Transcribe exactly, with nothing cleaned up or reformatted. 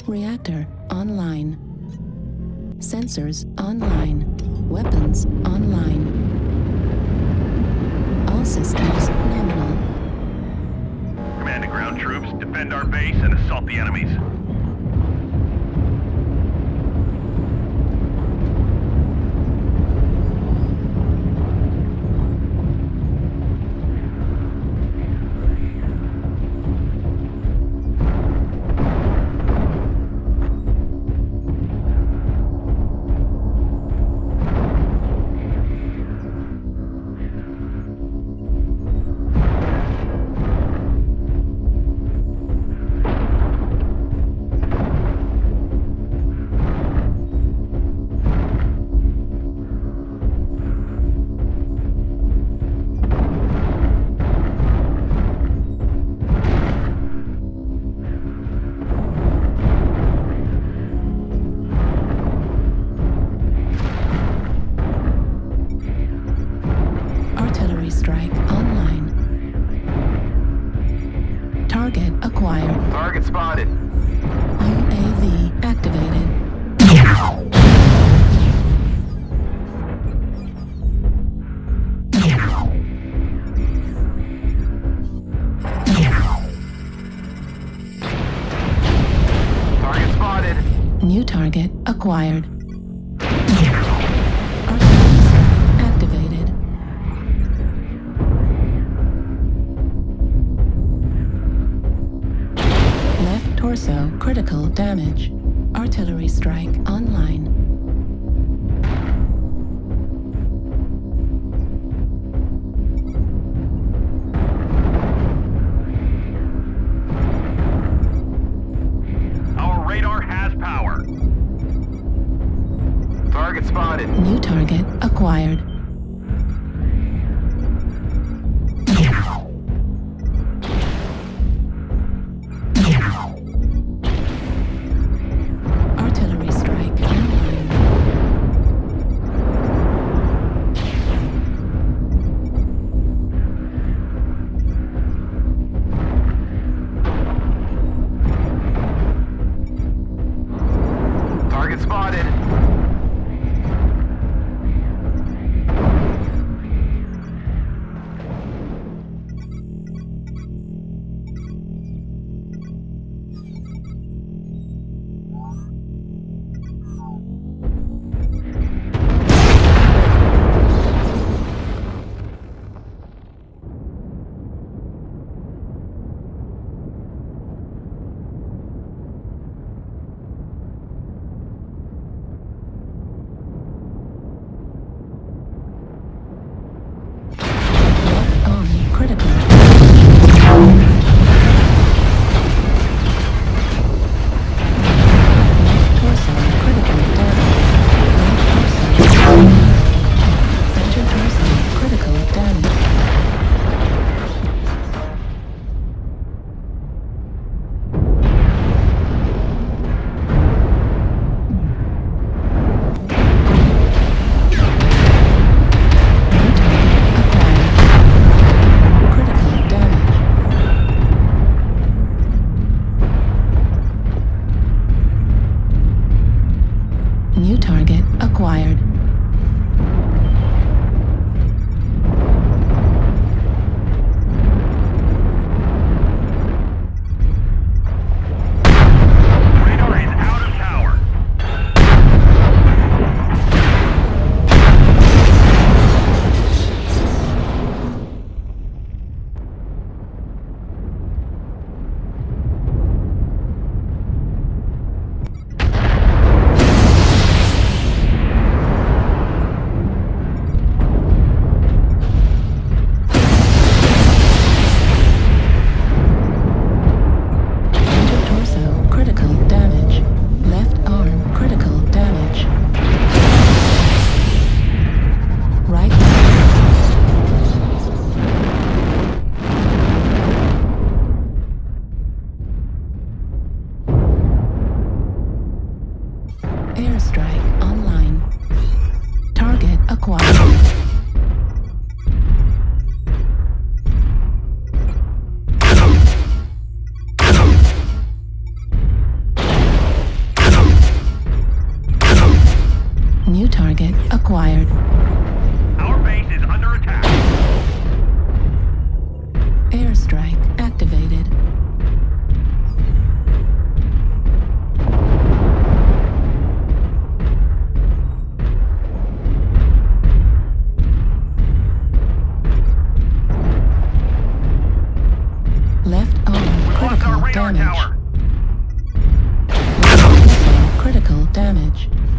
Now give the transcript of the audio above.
Reactor online. Sensors online. Weapons online. All systems nominal. Command and ground troops, defend our base and assault the enemies. Strike online. Target acquired. Target spotted. U A V activated. Target spotted. New target acquired. Torso critical damage. Artillery strike online. Our radar has power. Target spotted. New target acquired. Spotted. New target acquired. Radar is out of tower. Left arm We lost critical our radar damage. tower. Left torso critical damage.